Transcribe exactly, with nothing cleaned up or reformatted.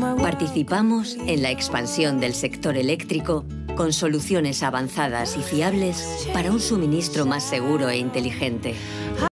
Participamos en la expansión del sector eléctrico con soluciones avanzadas y fiables para un suministro más seguro e inteligente.